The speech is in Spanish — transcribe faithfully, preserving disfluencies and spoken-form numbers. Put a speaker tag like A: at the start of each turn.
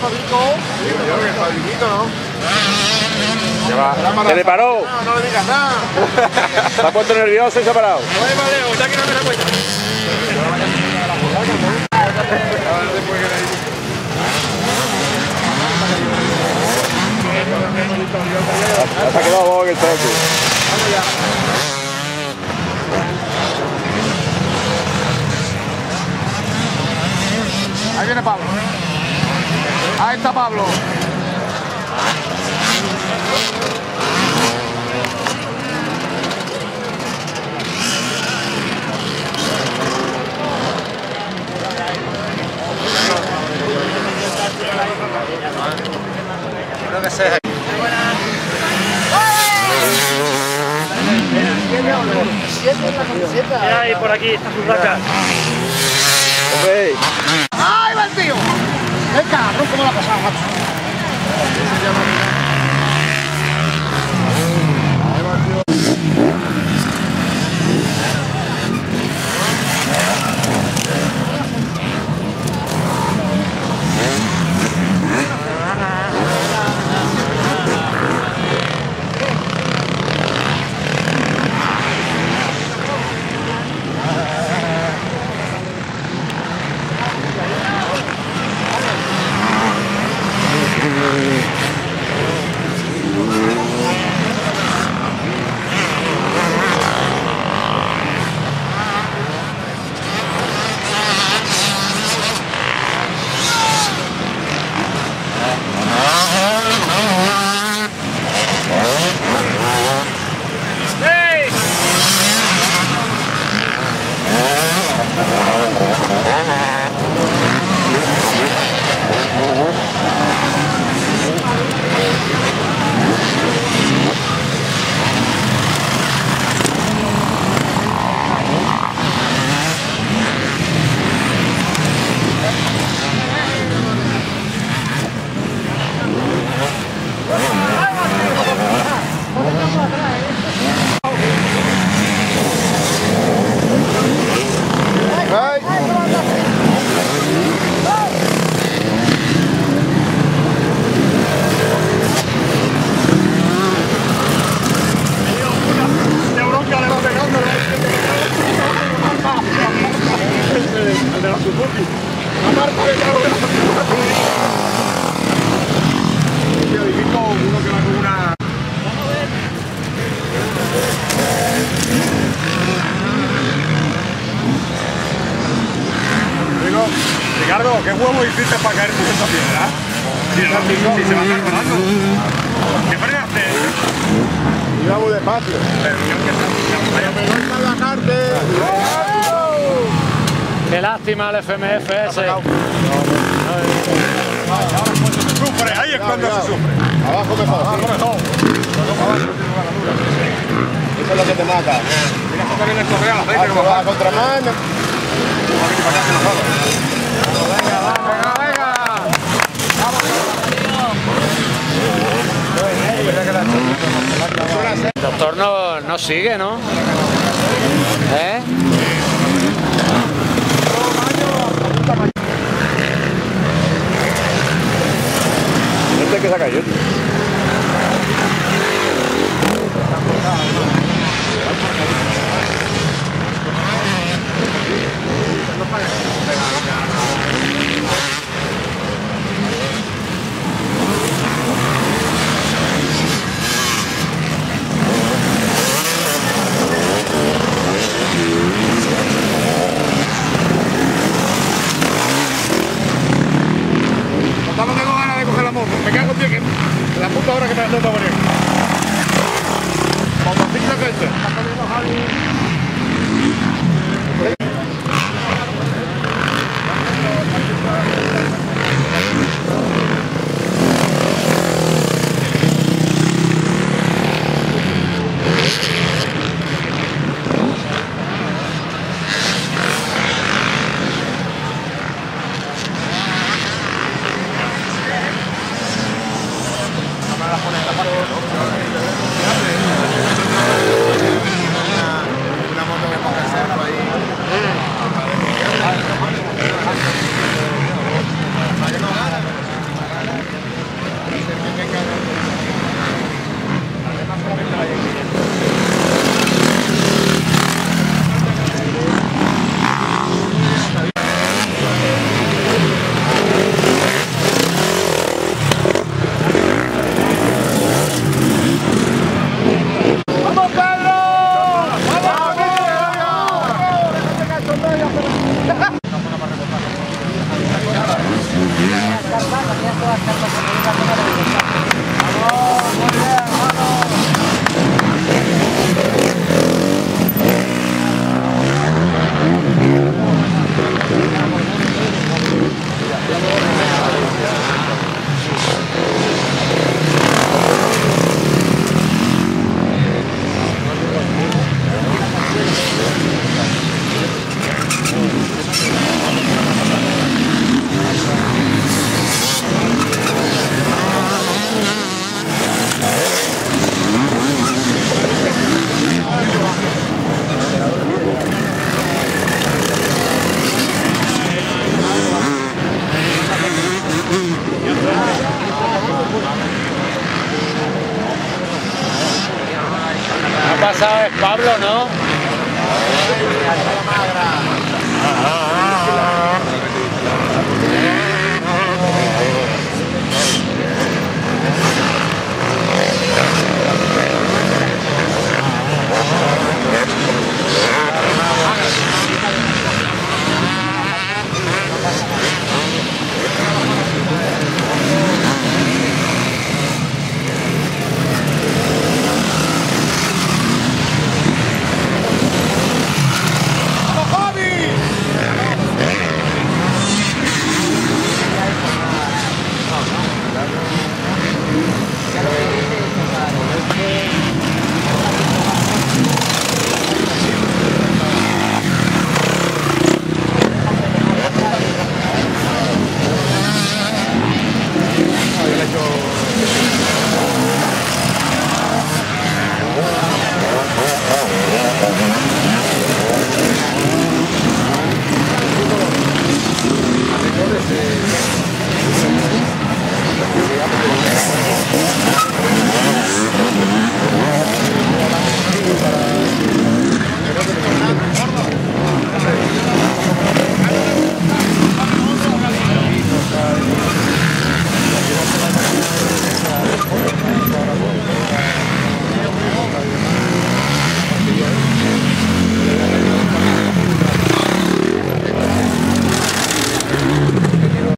A: ¿Se le paró?
B: No, no le digas nada.
A: Se ha puesto nervioso y se ha parado.
B: No me maleo, ya que no me da cuenta.
A: Se ha quedado bobo en el toque.
B: Vamos ya. Ahí viene Pablo. Ahí está Pablo. Creo que sea.
C: Mira ahí por aquí, está su vaca.
A: Hombre.
B: ¡Ay, va el tío! ¡El cabrón, cómo la ha pasado, macho!
D: Ricardo, ¿qué huevo hiciste para caer por esa piedra? Si, si se va a estar parando. ¿Qué frenaste?
B: Iba muy despacio.
D: Pero
B: Vaya pelota en la carte.
C: Qué lástima el F M F ese.
D: ahora es cuando se sufre, ahí es cuando se sufre.
B: Abajo mejor.
D: Abajo mejor.
B: Eso es lo que te mata.
D: Mira, esto también es correa, el aceite que
B: Va
D: va
B: a contramano.
C: El doctor no, no sigue, ¿no? ¿Eh?
A: Este que se ha caído.
D: No tengo ganas de coger la moto, me cago en pie que...
C: Ha pasado es Pablo, ¿no?